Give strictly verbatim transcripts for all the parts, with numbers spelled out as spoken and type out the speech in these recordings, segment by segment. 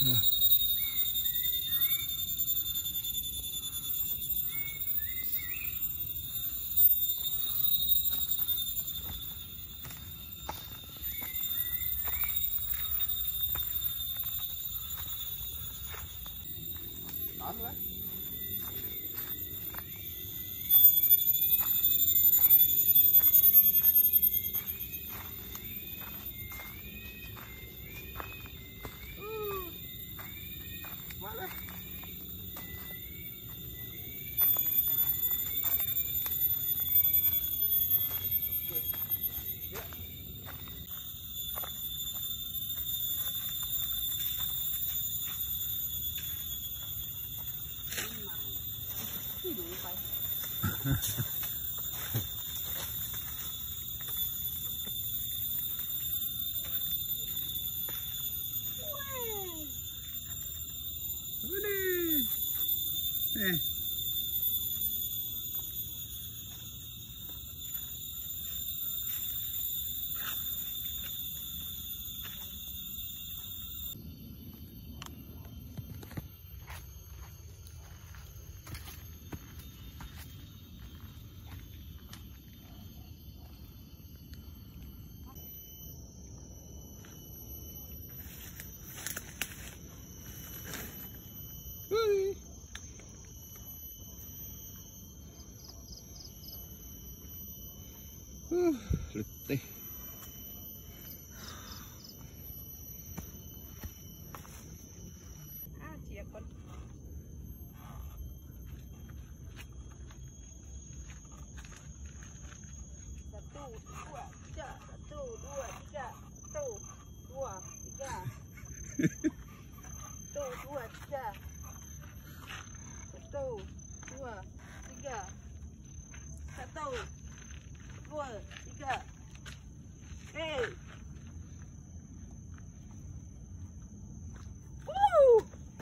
Lah. Uh, mana? Okay. Ya. Eh. Uh, letih. Ah, siap kon. Satu, dua, tiga. Satu, dua, tiga. Satu, dua, tiga. Satu, dua, tiga. Satu, dua, tiga. Satu, dua, tiga. Hey. Woo!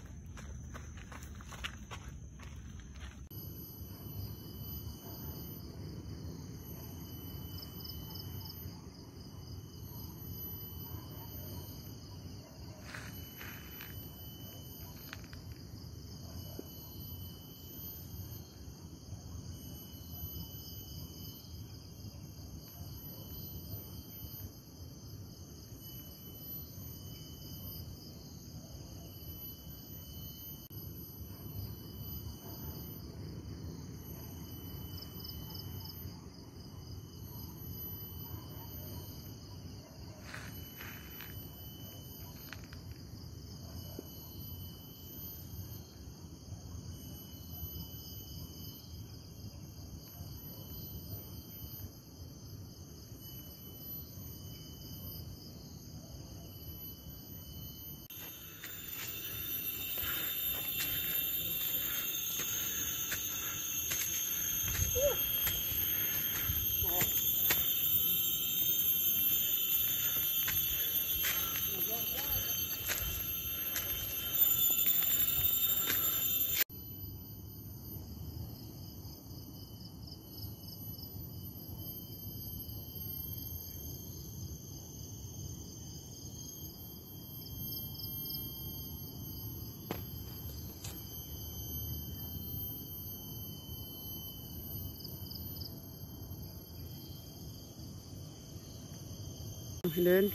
Lên.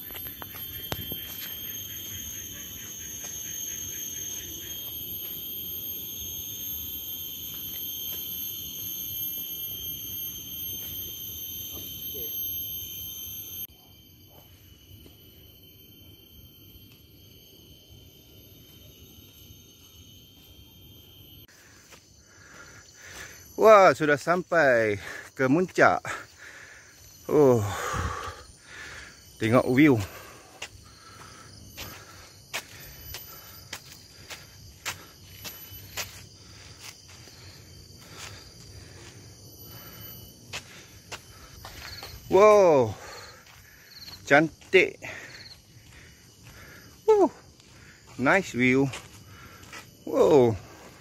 Wah, sudah sampai ke muncak. Oh. Tengok view. Wow. Cantik. Uh. Nice view. Wow.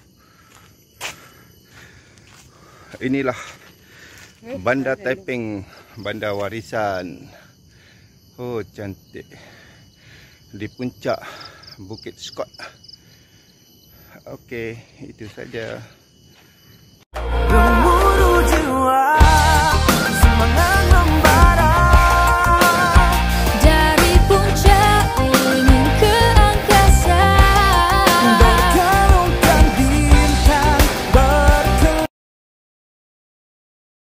Inilah Bandar Taiping, bandar warisan. Oh, cantik. Di puncak Bukit Scott. Okey, itu saja. Gemuruh jiwa